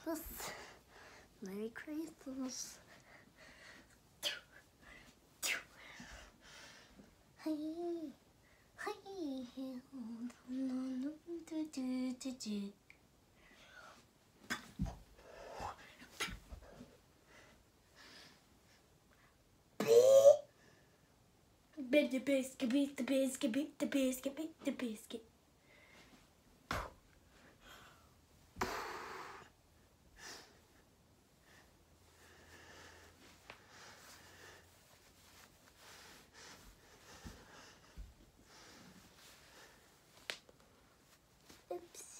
Christmas. Merry Christmas. Hey, hey, Beat the biscuit, beat the biscuit, beat the biscuit, beat the biscuit. Oops.